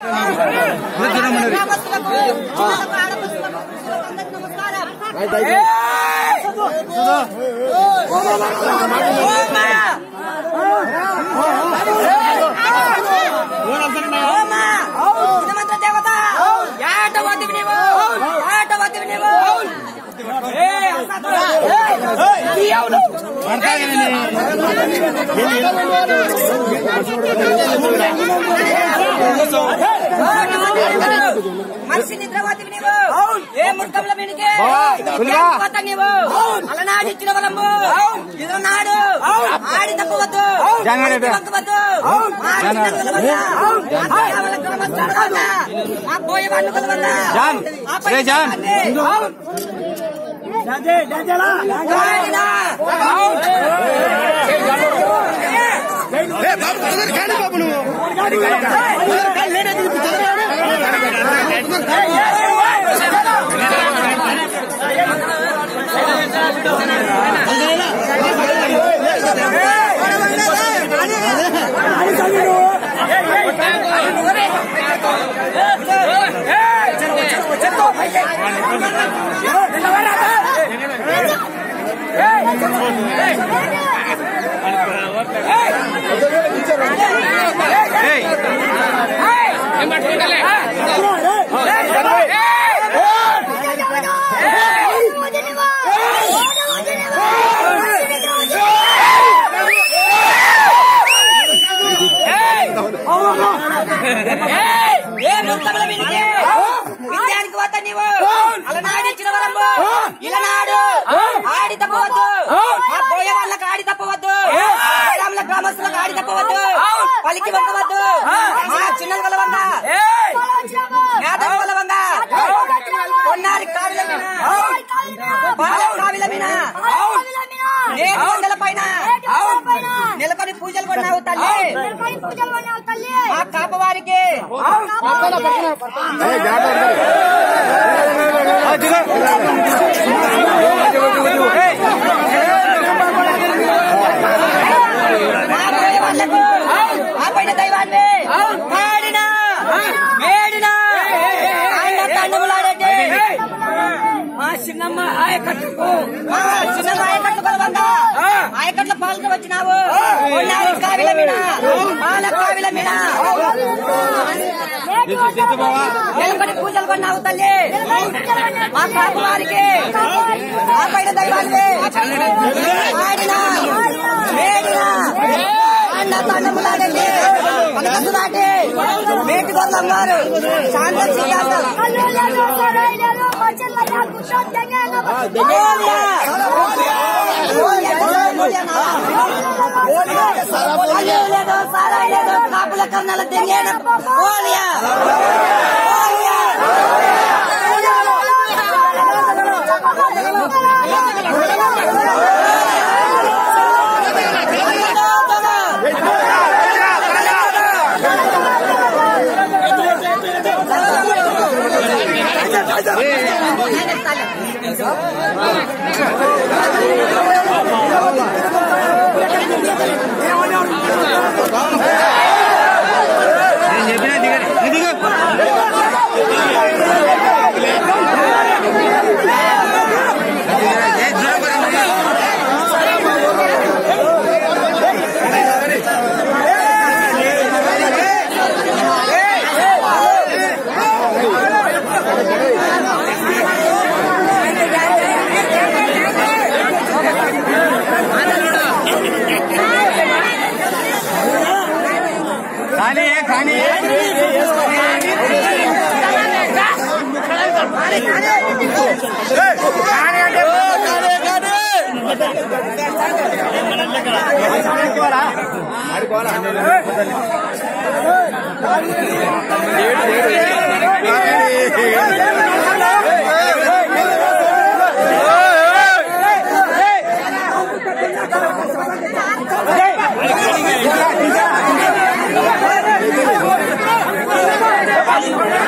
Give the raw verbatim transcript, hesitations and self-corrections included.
మనిషి నిద్రపోతే నీవు ఏ ముఖంలో మీనికే నీవు అలనాడు ఇచ్చిన వలము ఇదన్నాడు ఆడి తప్పవద్దు తప్పవద్దు ఆ పోయే వాళ్ళు కలవద్దా బాబు నువ్వు విద్యానికి పోతా నీవు అలనాడు ఇచ్చిన వరము ఇలనాడు ఆడి తప్పవద్దు ఆ పోయే వాళ్ళకి ఆడి తప్పవద్దు గ్రామాల గ్రామస్తులకు ఆడి తప్పవద్దు పలికి వంకవద్దు మా చిన్నది కలవంద మేధం కలవంద కొన్నారి కావిల మీద పాల కావిల మీద నేటి కొండల పైన నెలకొని పూజలు కొన్నావు తల్లి మా కాపవారికి వాళ్ళకు ఆ పైన దైవాన్ని పాడినా మేడినా ఆయన తండములాడండి మా చిన్నమ్మ ఆయకట్టుకు చిన్నమ్మ ఆయకట్టు కలవందా ఆయకట్ల పాలన వచ్చినావు కావిల మీద పాల కావిల మీద నెలకొని పూజలు కొన్నావు తల్లి మా కాపు వారికి ఆ పైన దైవాన్ని ఆడినా మేడినా అన్న తండములాడండి పదకొండు దాటి మేటి గొల్లమ్మారు శాంతం చేయాలి కాపుల కర్ణాల తెంగేడు Hey!